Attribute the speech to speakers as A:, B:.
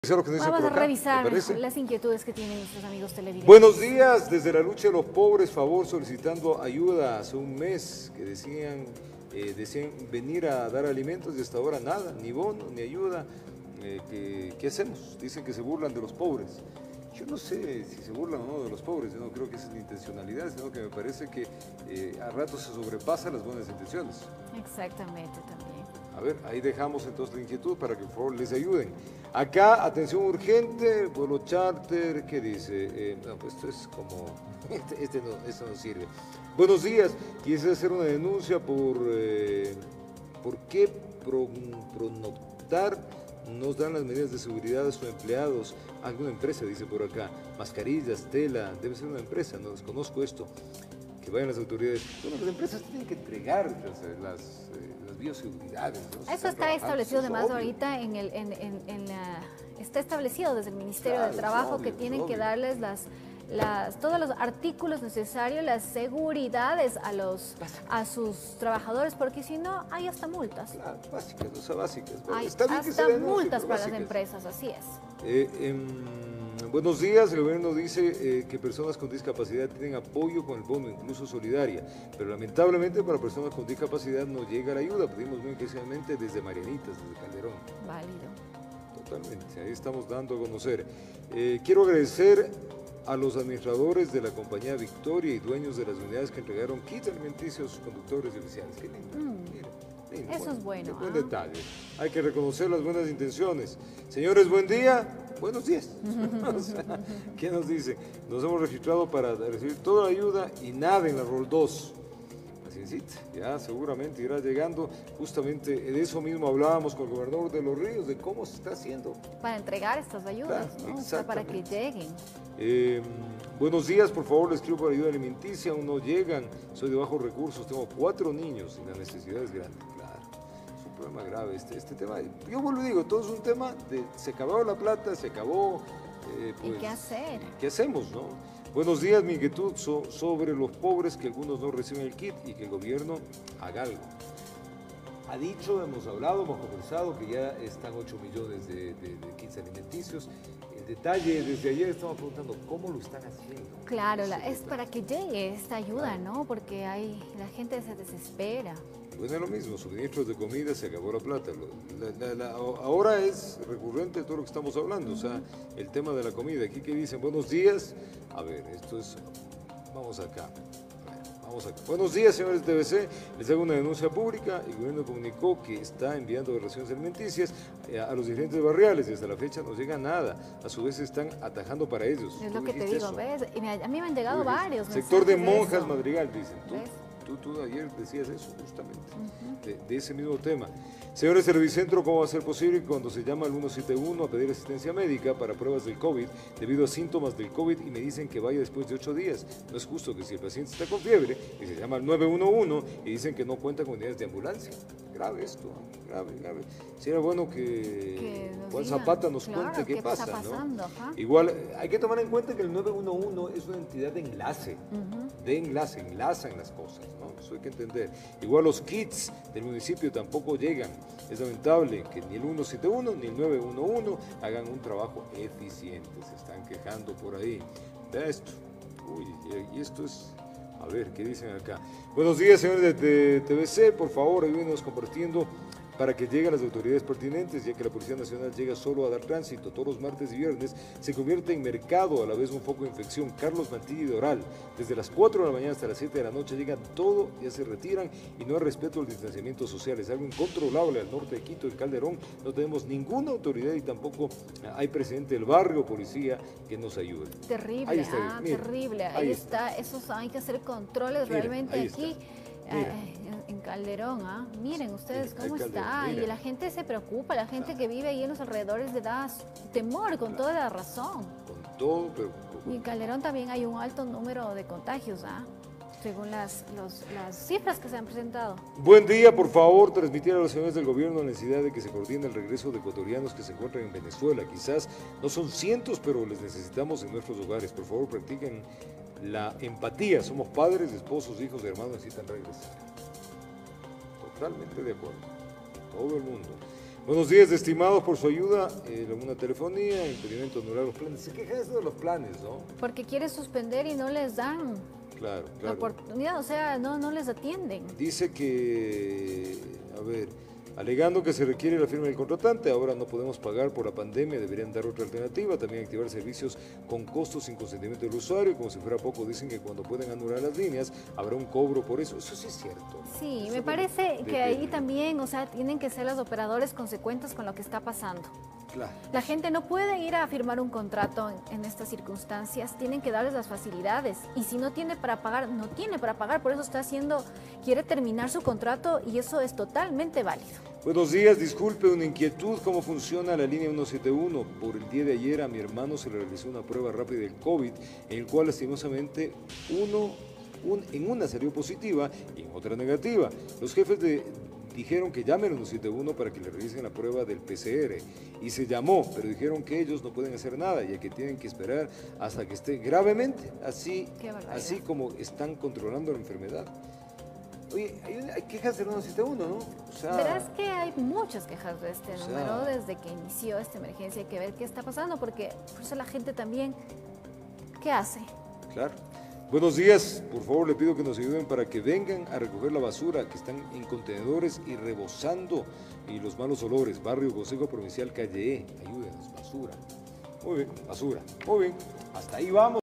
A: Vamos a revisar las inquietudes que tienen nuestros amigos televidentes.
B: Buenos días, desde la lucha de los pobres, favor solicitando ayuda hace un mes que decían venir a dar alimentos y hasta ahora nada, ni bono, ni ayuda. ¿Qué hacemos? Dicen que se burlan de los pobres. Yo no sé si se burlan o no de los pobres, yo no creo que esa es la intencionalidad, sino que me parece que a ratos se sobrepasan las buenas intenciones.
A: Exactamente, también.
B: A ver, ahí dejamos entonces la inquietud para que por favor les ayuden. Acá, atención urgente, vuelo charter, ¿qué dice? No, pues esto es como, esto no sirve. Buenos días, quise hacer una denuncia por qué Pronoctar nos dan las medidas de seguridad a sus empleados. Alguna empresa dice por acá, mascarillas, tela, debe ser una empresa, no desconozco esto. Que vayan las autoridades. Bueno, las empresas tienen que entregar las bioseguridades, ¿no?
A: Eso está establecido además ahorita está establecido desde el Ministerio de Trabajo que tienen que darles todos los artículos necesarios, las seguridades a sus trabajadores, porque si no hay hasta multas.
B: Claro, básicas, o sea, básicas.
A: Hay
B: está bien
A: hasta
B: que se
A: multas para las empresas, así es.
B: Buenos días, el gobierno dice que personas con discapacidad tienen apoyo con el bono, incluso solidaria, pero lamentablemente para personas con discapacidad no llega la ayuda. Pedimos muy especialmente desde Marianitas, desde Calderón.
A: Válido.
B: Totalmente, ahí estamos dando a conocer. Quiero agradecer a los administradores de la compañía Victoria y dueños de las unidades que entregaron kits alimenticios a sus conductores y oficiales. Qué lindo, mira. Lindo,
A: eso es bueno.
B: Buen detalle. Hay que reconocer las buenas intenciones. Señores, buen día. Buenos días. O sea, ¿qué nos dice? Nos hemos registrado para recibir toda la ayuda y nada en la Rol 2. Así, ya seguramente irá llegando. Justamente de eso mismo hablábamos con el gobernador de Los Ríos, de cómo se está haciendo.
A: Para entregar estas ayudas,
B: claro,
A: ¿no? O sea, para que lleguen.
B: Buenos días, por favor, les escribo para ayuda alimenticia, aún no llegan. Soy de bajos recursos, tengo 4 niños y la necesidad es grande. Problema grave este tema. Yo vuelvo y digo, todo es un tema de se acabó la plata, se acabó.
A: Pues, ¿y qué hacer?
B: ¿Qué hacemos, no? Buenos días, mi inquietud sobre los pobres que algunos no reciben el kit y que el gobierno haga algo. Ha dicho, hemos hablado, hemos conversado que ya están 8 millones de kits alimenticios. El detalle, desde ayer estamos preguntando cómo lo están haciendo.
A: Claro, es para que llegue esta ayuda, ¿no? Porque la gente se desespera.
B: Bueno, es lo mismo, suministros de comida, se acabó la plata. Ahora es recurrente todo lo que estamos hablando, o sea, el tema de la comida. Aquí que dicen, buenos días, a ver, esto es, vamos acá. Buenos días, señores de TVC, les hago una denuncia pública. El gobierno comunicó que está enviando raciones alimenticias a los diferentes barriales y hasta la fecha no llega nada. A su vez están atajando para ellos.
A: Es lo que te digo, ¿ves? Y a mí me han llegado varios
B: sector de
A: mensajes
B: monjas Madrigal, dicen. Tú ayer decías eso justamente, de ese mismo tema. Señores de Servicentro, ¿cómo va a ser posible cuando se llama al 171 a pedir asistencia médica para pruebas del COVID debido a síntomas del COVID y me dicen que vaya después de 8 días? No es justo que si el paciente está con fiebre y se llama al 911 y dicen que no cuenta con unidades de ambulancia. Grave esto, grave. Sería bueno que Juan Zapata nos cuente qué pasa,
A: está pasando,
B: ¿no? Igual, hay que tomar en cuenta que el 911 es una entidad de enlace, enlazan las cosas, ¿no? Eso hay que entender. Igual los kits del municipio tampoco llegan. Es lamentable que ni el 171 ni el 911 hagan un trabajo eficiente. Se están quejando por ahí. Vea esto. Uy, y esto es... A ver, ¿qué dicen acá? Buenos días, señores de TVC. Por favor, ayúdenos compartiendo para que lleguen las autoridades pertinentes, ya que la Policía Nacional llega solo a dar tránsito. Todos los martes y viernes se convierte en mercado, a la vez un foco de infección. Carlos Mantilla y Doral, desde las 4 de la mañana hasta las 7 de la noche llegan todo, ya se retiran y no hay respeto al distanciamiento social. Es algo incontrolable al norte de Quito, en Calderón. No tenemos ninguna autoridad y tampoco hay presidente del barrio, policía, que nos ayude.
A: Terrible, terrible. Ahí está, esos hay que hacer controles realmente aquí. En Calderón, miren ustedes cómo está, y la gente se preocupa, la gente que vive ahí en los alrededores le da temor, con toda la razón.
B: Con todo, pero...
A: Y en Calderón también hay un alto número de contagios, según las cifras que se han presentado.
B: Buen día, por favor, transmitir a los señores del gobierno la necesidad de que se coordine el regreso de ecuatorianos que se encuentran en Venezuela. Quizás no son cientos, pero les necesitamos en nuestros hogares. Por favor, practiquen la empatía. Somos padres, esposos, hijos, hermanos, necesitan regresar. Totalmente de acuerdo. Todo el mundo. Buenos días, estimados, por su ayuda. Una telefonía, impedimento de anular los planes. Se queja eso de los planes, ¿no?
A: Porque quiere suspender y no les dan
B: Claro.
A: la oportunidad, o sea, no les atienden.
B: Dice que, a ver, alegando que se requiere la firma del contratante, ahora no podemos pagar por la pandemia, deberían dar otra alternativa, también activar servicios con costos sin consentimiento del usuario, como si fuera poco, dicen que cuando pueden anular las líneas habrá un cobro por eso sí es cierto.
A: Sí,
B: Eso
A: me parece que ahí también, o sea, tienen que ser los operadores consecuentes con lo que está pasando.
B: Claro.
A: La gente no puede ir a firmar un contrato en estas circunstancias, tienen que darles las facilidades y si no tiene para pagar, no tiene para pagar, por eso quiere terminar su contrato y eso es totalmente válido.
B: Buenos días, disculpe, una inquietud, ¿cómo funciona la línea 171? Por el día de ayer a mi hermano se le realizó una prueba rápida del COVID, en el cual lastimosamente en una salió positiva y en otra negativa. Los jefes dijeron que llamen al 171 para que le realicen la prueba del PCR y se llamó, pero dijeron que ellos no pueden hacer nada ya que tienen que esperar hasta que esté gravemente, así como están controlando la enfermedad. Oye, hay quejas del 171, ¿no? O sea,
A: verás que hay muchas quejas de este número desde que inició esta emergencia, hay que ver qué está pasando porque por eso la gente también, ¿qué hace?
B: Claro. Buenos días, por favor le pido que nos ayuden para que vengan a recoger la basura que están en contenedores y rebosando y los malos olores. Barrio Consejo Provincial Calle E, ayúdenos, basura. Muy bien, basura. Muy bien, hasta ahí vamos.